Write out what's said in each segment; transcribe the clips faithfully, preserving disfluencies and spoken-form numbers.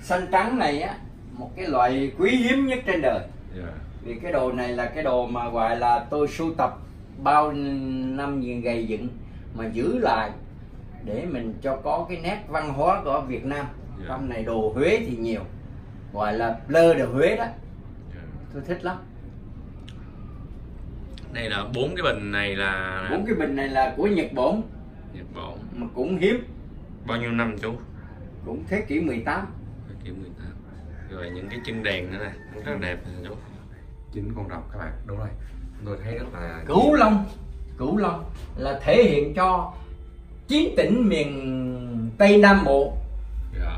xanh trắng này á, một cái loại quý hiếm nhất trên đời. Yeah. Vì cái đồ này là cái đồ mà gọi là tôi sưu tập bao năm gì gầy dựng mà giữ lại để mình cho có cái nét văn hóa của Việt Nam. Yeah. Trong này đồ Huế thì nhiều, gọi là blơ đồ Huế đó. Yeah. Tôi thích lắm. Đây là bốn cái bình này là bốn cái bình này là của Nhật Bản. Nhật Bản mà cũng hiếm. Bao nhiêu năm chú? Cũng thế kỷ mười tám. Thế kỷ mười tám. Rồi những cái chân đèn nữa này cũng rất là đẹp chú. Chính con rồng các bạn, đúng rồi. Tôi thấy rất là Cửu Long. Cửu Long là thể hiện cho chín tỉnh miền Tây Nam Bộ. Yeah.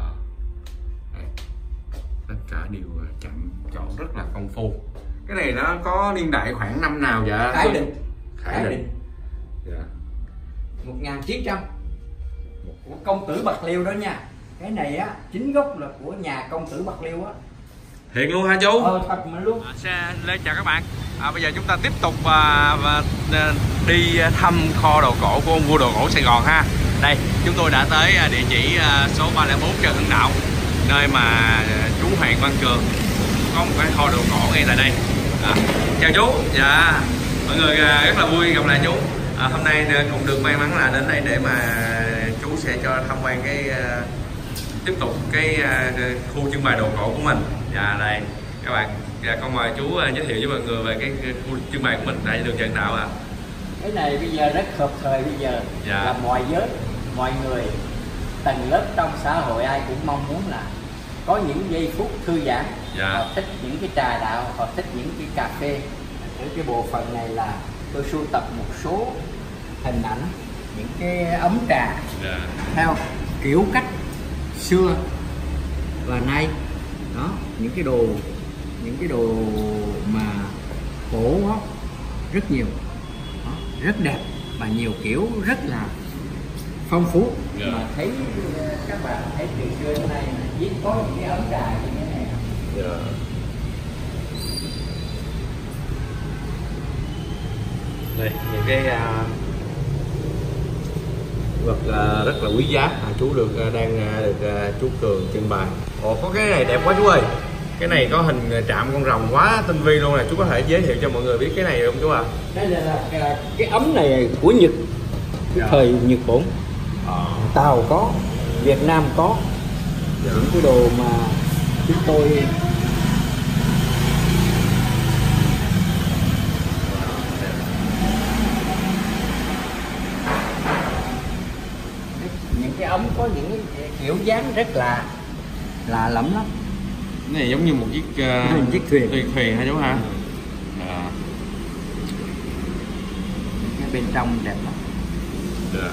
Tất cả đều chạm chọn rất là công phu. Cái này nó có niên đại khoảng năm nào vậy? Khải Định. Khải, Khải Định, định. Yeah. một nghìn chín trăm của công tử Bạc Liêu đó nha. Cái này á chính gốc là của nhà công tử Bạc Liêu á. Thiệt luôn hả chú? Ờ thật mà luôn. À, Lê chào các bạn. À, bây giờ chúng ta tiếp tục à, và, à, đi thăm kho đồ cổ của ông vua đồ cổ Sài Gòn ha. Đây chúng tôi đã tới à, địa chỉ à, số ba không bốn Trần Hưng Đạo, nơi mà à, chú Hoàng Văn Cường có một cái kho đồ cổ ngay tại đây. À, chào chú. Dạ mọi người à, rất là vui gặp lại chú. À, hôm nay cũng được may mắn là đến đây để mà chú sẽ cho tham quan cái à, tiếp tục cái à, khu trưng bày đồ cổ của mình. Dạ đây các bạn, dạ, con mời chú uh, giới thiệu với mọi người về cái, cái khu trưng bày của mình tại đường Trần Đạo ạ. À. Cái này bây giờ rất hợp thời bây giờ. Dạ. Là mọi giới, mọi người, tầng lớp trong xã hội ai cũng mong muốn là có những giây phút thư giãn. Dạ. Họ thích những cái trà đạo, họ thích những cái cà phê. Ở cái bộ phận này là tôi sưu tập một số hình ảnh, những cái ấm trà. Dạ. Theo kiểu cách xưa và nay. Đó, những cái đồ những cái đồ mà cổ đó, rất nhiều đó, rất đẹp và nhiều kiểu rất là phong phú. Yeah. Mà thấy các bạn thấy từ xưa đến nay chỉ có những cái ấm trà như thế này. Yeah. Đây những cái uh, vật uh, rất là quý giá à, chú được uh, đang uh, được uh, chú Cường trưng bày. Ồ có cái này đẹp quá chú ơi. Cái này có hình chạm con rồng quá tinh vi luôn nè, chú có thể giới thiệu cho mọi người biết cái này không chú ạ? À? Đây là, là cái, cái ấm này của Nhật, cái thời Nhật Bản. À. Tàu có, Việt Nam có. Dạ. Những cái đồ mà chúng tôi những cái ấm có những cái kiểu dáng rất là lạ lẫm lắm. Cái này giống như một chiếc uh, chiếc thuyền thuyền, thuyền hả chú hả? Ừ. À. Cái bên trong đẹp lắm. Dạ.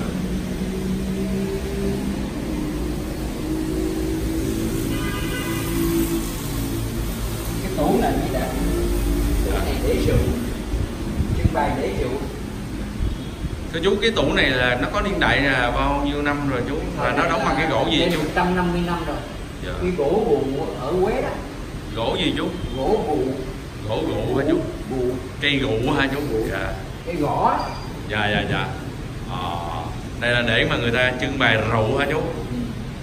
Cái tủ này như đẹp. Cái này để rượu, trưng bày để rượu. Thưa chú, cái tủ này là nó có niên đại là bao nhiêu năm rồi chú? Và nó đóng bằng cái gỗ gì chú? một trăm năm mươi năm rồi. Dạ. Cái gỗ bù ở Huế đó. Gỗ gì chú? Gỗ bù. Gỗ gụ hả chú? Bù. Cây gụ hả chú? Dạ. Cây gõ. Dạ dạ dạ. À, đây là để mà người ta trưng bày rượu hả chú? Ừ.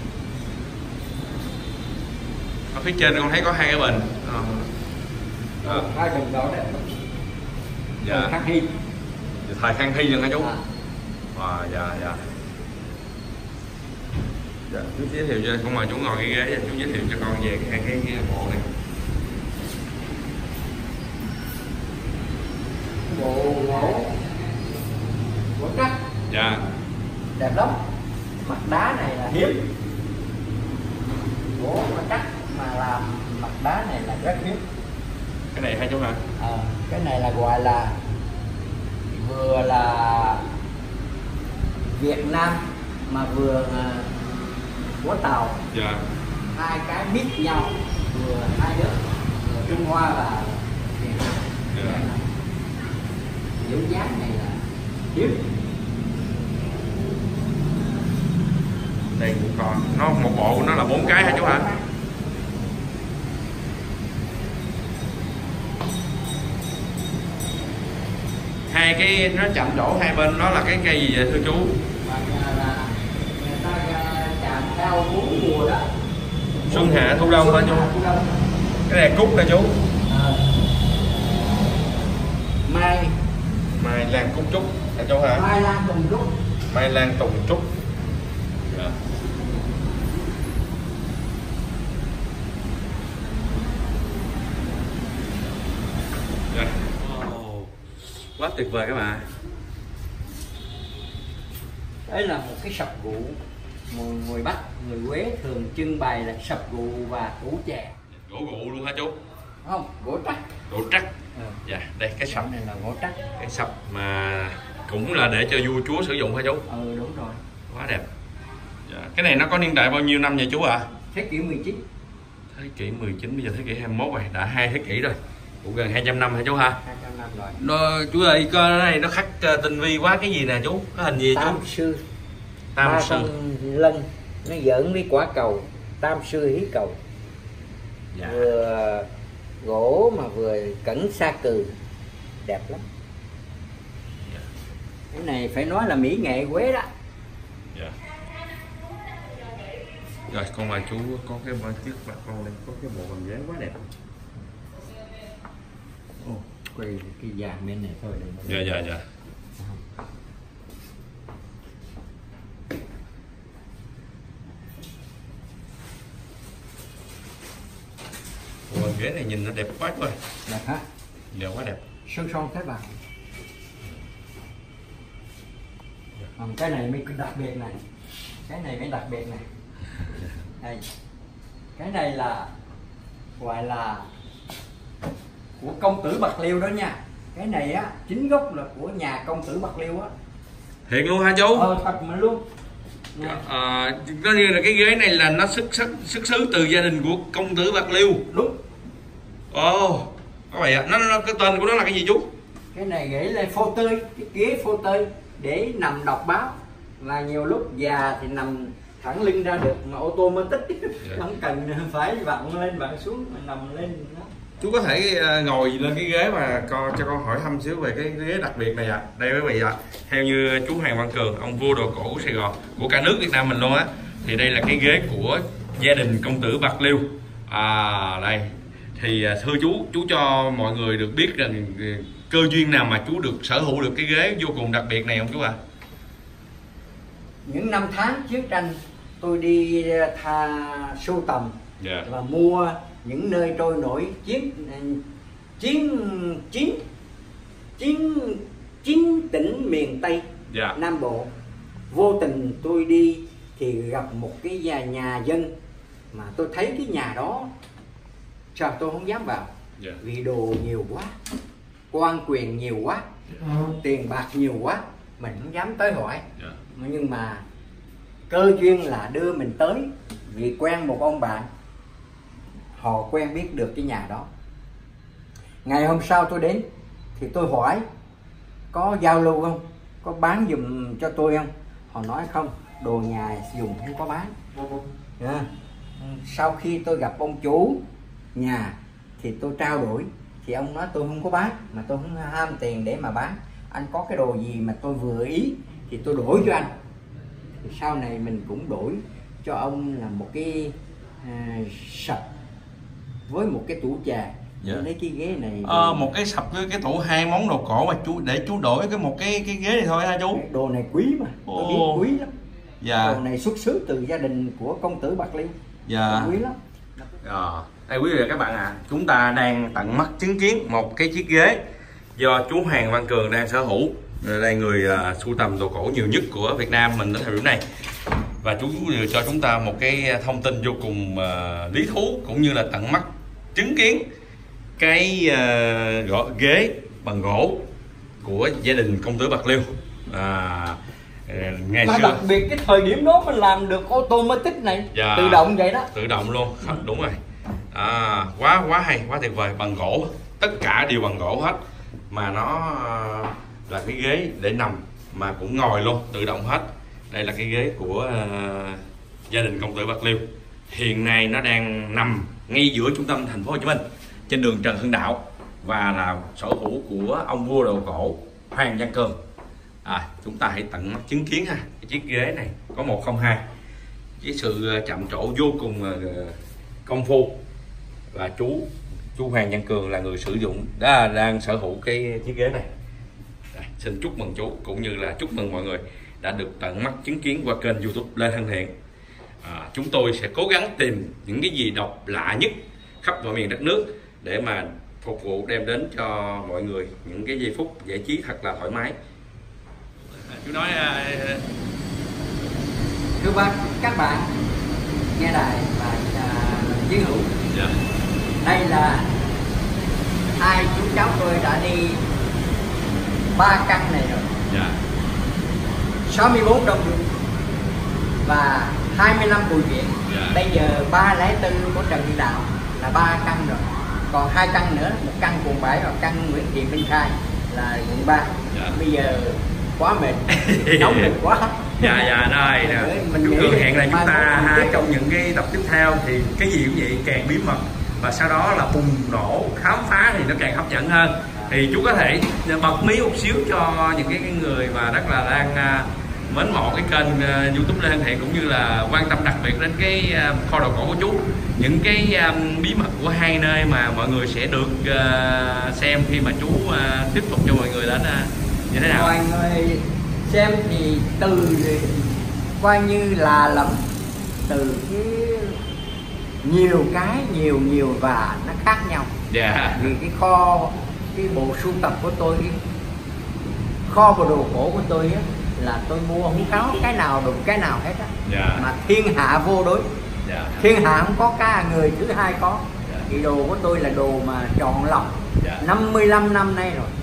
Ở phía trên con thấy có hai cái bình. À. À. Hai bình đó đấy. Dạ. Khang Hy. Thời Khang Hy luôn hả chú? À. À, dạ dạ. Dạ, chú giới thiệu cho con mời chú ngồi cái ghế và chú giới thiệu cho con về cái cái, cái bộ này. Bộ gỗ gỗ trắc. Dạ. Đẹp lắm. Mặt đá này là hiếm. Gỗ mà trắc mà làm mặt đá này là rất hiếm. Cái này hay chú hả? À, cái này là gọi là vừa là Việt Nam mà vừa của Tàu. Dạ. Hai cái biết nhau, vừa hai đứa Trung Hoa và Việt Nam. Dạ. Kiểu dáng này là hiếm. Đây cũng còn, nó một bộ của nó là bốn cái hả chú hả? Hai cái nó chạm trổ hai bên đó là cái cây gì vậy thưa chú? Là người ta chạm theo bốn mùa đó. Xuân hạ thu đông hả chú? Cái này cúc nè chú. À. Mai Mai lan cúc trúc hả chú hả? Mai lan tùng trúc. Mai lan tùng trúc. Dạ. Dạ. Oh, quá tuyệt vời các bạn. Đấy là một cái sập gụ. Người, người Bắc, người Huế thường trưng bày là sập gụ và tủ chè. Gỗ gụ luôn hả chú? Không, gỗ trắc. Gỗ trắc. Ừ. Dạ, đây cái sập này là gỗ trắc. Cái sập mà cũng là để cho vua chúa sử dụng hả chú? Ừ, đúng rồi. Quá đẹp. Dạ. Cái này nó có niên đại bao nhiêu năm vậy chú ạ? À? Thế kỷ mười chín. Thế kỷ mười chín, bây giờ thế kỷ hai mươi mốt rồi, đã hai thế kỷ rồi. Cũng gần hai trăm năm hả chú ha? hai trăm năm rồi. Nó, chú ơi, cái này nó khắc tinh vi quá, cái gì nè chú? Cái hình gì Tam chú? sư. Tam ba sư. con lân nó giỡn với quả cầu, tam sư hí cầu. Dạ. Vừa gỗ mà vừa cẩn sa cừ, đẹp lắm. Dạ. Cái này phải nói là mỹ nghệ Huế đó. Dạ. Rồi con mời chú có cái bao trước mặt con đây, có cái bộ bàn ghế quá đẹp. Ồ, quay cái vàng bên này thôi. Dạ dạ dạ. Bộ bàn ghế này nhìn nó đẹp quá rồi. Đẹp hả? Dạ quá đẹp. Sơn son thế bà. Còn cái này mới đặc biệt này. Cái này mới đặc biệt này. Đây. Cái này là gọi là của công tử Bạc Liêu đó nha. Cái này á chính gốc là của nhà công tử Bạc Liêu á. Thiệt luôn hả chú? Ờ thật mà luôn. À, nó như là cái ghế này là nó xuất xuất xuất xứ từ gia đình của công tử Bạc Liêu. Đúng. Ồ, oh, các bạn ạ, nó, nó cái tên của nó là cái gì chú? Cái này gãy lên phô tơi, cái ghế phô tơi để nằm đọc báo. Và nhiều lúc già thì nằm thẳng lưng ra được mà ô tô mới tích. Yeah. Không cần phải vặn lên vặn xuống mà nằm lên đó. Chú có thể ngồi lên cái ghế mà con cho con hỏi thăm xíu về cái ghế đặc biệt này ạ. À. Đây quý vị ạ, à, theo như chú Hoàng Văn Cường, ông vua đồ cổ của Sài Gòn, của cả nước Việt Nam mình luôn á, thì đây là cái ghế của gia đình công tử Bạc Liêu. À đây, thì thưa chú, chú cho mọi người được biết rằng cơ duyên nào mà chú được sở hữu được cái ghế vô cùng đặc biệt này không chú ạ? À? Những năm tháng chiến tranh tôi đi tha sưu tầm. Yeah. Và mua những nơi trôi nổi chiến chiến chiến chiến chiến tỉnh miền Tây. Yeah. Nam Bộ. Vô tình tôi đi thì gặp một cái nhà, nhà dân mà tôi thấy cái nhà đó, sao tôi không dám vào. Yeah. Vì đồ nhiều quá, quan quyền nhiều quá, yeah. Tiền bạc nhiều quá, mình không dám tới hỏi. Yeah. Nhưng mà cơ duyên là đưa mình tới vì quen một ông bạn, họ quen biết được cái nhà đó. Ngày hôm sau tôi đến thì tôi hỏi có giao lưu không, có bán giùm cho tôi không. Họ nói không, đồ nhà dùng không có bán. Yeah. Sau khi tôi gặp ông chủ nhà thì tôi trao đổi, thì ông nói tôi không có bán, mà tôi không ham tiền để mà bán. Anh có cái đồ gì mà tôi vừa ý thì tôi đổi cho anh. Thì sau này mình cũng đổi cho ông là một cái à, sập với một cái tủ trà. Dạ. Lấy cái ghế này à, một cái sập với cái tủ, hai món đồ cổ mà chú để chú đổi cái một cái cái ghế này thôi ha chú. Đồ này quý mà, tôi biết quý lắm. Dạ. Đồ này xuất xứ từ gia đình của công tử Bạc Liêu. Dạ. Quý lắm. À, đây quý vị và các bạn ạ, à, chúng ta đang tận mắt chứng kiến một cái chiếc ghế do chú Hoàng Văn Cường đang sở hữu. Đây người uh, sưu tầm đồ cổ nhiều nhất của Việt Nam mình ở thời điểm này, và chú vừa cho chúng ta một cái thông tin vô cùng uh, lý thú, cũng như là tận mắt chứng kiến cái uh, gõ, ghế bằng gỗ của gia đình công tử Bạc Liêu. À, ngày mà xưa đặc biệt cái thời điểm đó mình làm được automatic này. Dạ, tự động vậy đó. Tự động luôn. Đúng rồi. À, quá quá hay, quá tuyệt vời. Bằng gỗ, tất cả đều bằng gỗ hết, mà nó uh, là cái ghế để nằm mà cũng ngồi luôn, tự động hết. Đây là cái ghế của uh, gia đình công tử Bạc Liêu. Hiện nay nó đang nằm ngay giữa trung tâm thành phố Hồ Chí Minh, trên đường Trần Hưng Đạo, và là sở hữu của ông vua đồ cổ Hoàng Văn Cường. À, chúng ta hãy tận mắt chứng kiến ha, cái chiếc ghế này có một không hai, với sự chạm trổ vô cùng uh, công phu. Và chú chú Hoàng Văn Cường là người sử dụng đã đang sở hữu cái chiếc ghế này. Đây, xin chúc mừng chú cũng như là chúc mừng mọi người đã được tận mắt chứng kiến qua kênh YouTube Lê Thân Thiện. À, chúng tôi sẽ cố gắng tìm những cái gì độc lạ nhất khắp mọi miền đất nước để mà phục vụ đem đến cho mọi người những cái giây phút giải trí thật là thoải mái. À, chú nói uh... thưa bác các bạn nghe đài và uh, chiến hữu, yeah. Đây là hai chú cháu tôi đã đi ba căn này rồi, yeah. sáu mươi bốn Đông Dương và hai mươi lăm Bùi Viện, yeah. Bây giờ ba lẻ tư của Trần Hưng Đạo là ba căn rồi, còn hai căn nữa, một căn quận bảy và căn Nguyễn Thị Minh Khai là quận ba, yeah. Bây giờ quá mệt, nóng lực quá. Dạ dạ đây nè, chú Cường hẹn là chúng ta ha, trong những cái tập tiếp theo thì cái gì cũng vậy càng bí mật và sau đó là bùng nổ khám phá thì nó càng hấp dẫn hơn. Thì chú có thể bật mí một xíu cho những cái người mà rất là đang uh, mến mộ cái kênh uh, YouTube Lê Thân Thiện cũng như là quan tâm đặc biệt đến cái uh, kho đồ cổ của chú, những cái um, bí mật của hai nơi mà mọi người sẽ được uh, xem khi mà chú uh, tiếp tục cho mọi người đến uh, như thế nào. Mọi người xem thì từ coi như là lắm, từ cái nhiều cái nhiều nhiều và nó khác nhau, yeah. Vì cái kho, cái bộ sưu tập của tôi, cái kho bộ đồ cổ của tôi á, là tôi mua không có cái nào đụng cái nào hết á, yeah. Mà thiên hạ vô đối, yeah. Thiên hạ không có cái người thứ hai có, yeah. Thì đồ của tôi là đồ mà chọn lọc, yeah. năm mươi lăm năm nay rồi.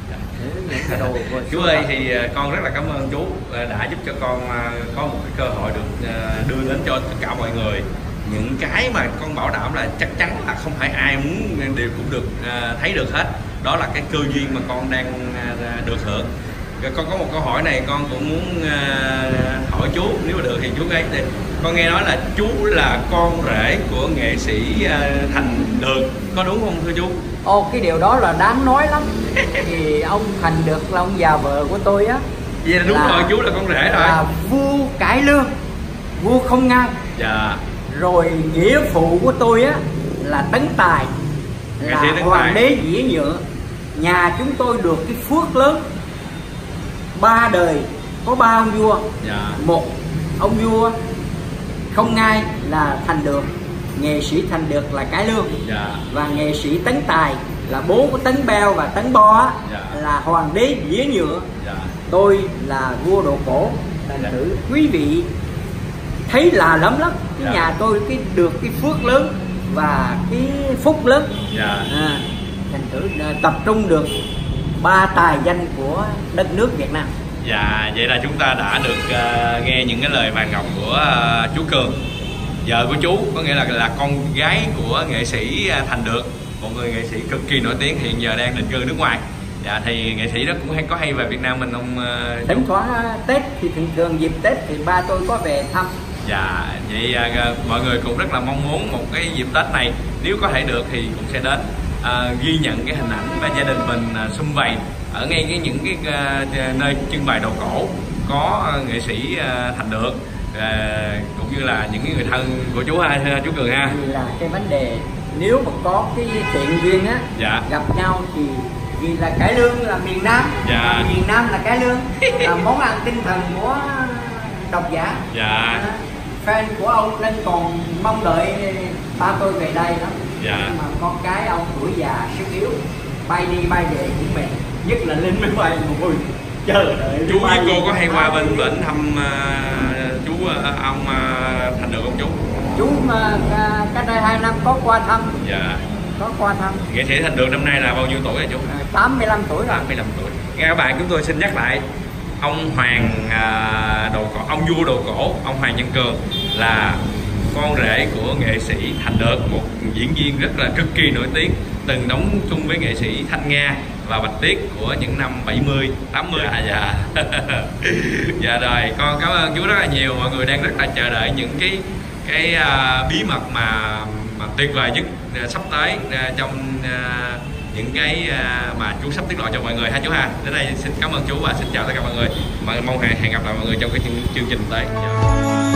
Chú ơi thì con rất là cảm ơn chú đã giúp cho con có một cái cơ hội được đưa đến cho tất cả mọi người những cái mà con bảo đảm là chắc chắn là không phải ai muốn đều cũng được thấy được hết. Đó là cái cơ duyên mà con đang được hưởng. Con có một câu hỏi này con cũng muốn hỏi chú, nếu mà được thì chú ấy. Con nghe nói là chú là con rể của nghệ sĩ Thành Được, có đúng không thưa chú? Ồ, cái điều đó là đáng nói lắm. Thì ông Thành Được là ông già vợ của tôi á. Vậy là đúng là, rồi, chú là con rể rồi. Là vua cải lương, vua không ngai. Dạ. Rồi nghĩa phụ của tôi á là Tấn Tài, là hoàng đế dĩa nhựa. Nhà chúng tôi được cái phước lớn, ba đời có ba ông vua, dạ. Một ông vua không ngai là Thành Được, nghệ sĩ Thành Được là cải lương, dạ. Và nghệ sĩ Tấn Tài là bố của Tấn Beo và Tấn Bo á, dạ. Là hoàng đế dĩa nhựa, dạ. Tôi là vua đồ cổ. Thành thử dạ. Quý vị thấy là lắm lắm cái dạ. Nhà tôi cái được cái phước lớn và cái phúc lớn, dạ. À, thành thử tập trung được ba tài danh của đất nước Việt Nam. Dạ, vậy là chúng ta đã được uh, nghe những cái lời vàng ngọc của uh, chú Cường, vợ của chú, có nghĩa là là con gái của nghệ sĩ Thành Được, một người nghệ sĩ cực kỳ nổi tiếng hiện giờ đang định cư nước ngoài. Dạ, thì nghệ sĩ đó cũng hay có hay về Việt Nam mình không? Uh, Thỉnh thoảng Tết thì thường thường dịp Tết thì ba tôi có về thăm. Dạ, vậy uh, mọi người cũng rất là mong muốn một cái dịp Tết này nếu có thể được thì cũng sẽ đến uh, ghi nhận cái hình ảnh và gia đình mình uh, sum vầy ở ngay cái những cái uh, nơi trưng bày đồ cổ có uh, nghệ sĩ uh, Thành Được, uh, cũng như là những cái người thân của chú ha, chú Cường ha. Là cái vấn đề nếu mà có cái thiện duyên á, dạ. Gặp nhau thì vì là cải lương là miền Nam, dạ. Miền Nam là cải lương là món ăn tinh thần của độc giả, dạ. À, fan của ông nên còn mong đợi ba tôi về đây lắm, dạ. Nhưng mà con cái ông tuổi già sức yếu, bay đi bay về cũng mệt, nhất là lên máy bay ngồi chờ đợi. Chú với cô có hay qua bên bển thăm uh, chú uh, ông uh, Thành Được không chú? Chú mà uh, cách đây hai năm có qua thăm, dạ. Có qua thăm. Nghệ sĩ Thành Được năm nay là bao nhiêu tuổi rồi chú? tám mươi lăm tuổi rồi. tám mươi lăm tuổi. Nghe các bạn, chúng tôi xin nhắc lại, ông Hoàng uh, đồ cổ, ông vua đồ cổ, ông Hoàng Văn Cường là con rể của nghệ sĩ Thành Được, một diễn viên rất là cực kỳ nổi tiếng, từng đóng chung với nghệ sĩ Thanh Nga và Bạch Tuyết của những năm bảy mươi, tám mươi. Dạ, dạ. Dạ rồi, con cảm ơn chú rất là nhiều. Mọi người đang rất là chờ đợi những cái cái uh, bí mật mà, mà tuyệt vời nhất uh, sắp tới uh, trong uh, những cái uh, mà chú sắp tiết lộ cho mọi người ha chú ha. Đến đây xin cảm ơn chú và xin chào tất cả mọi người. Mong hẹn gặp lại mọi người trong cái chương trình tới.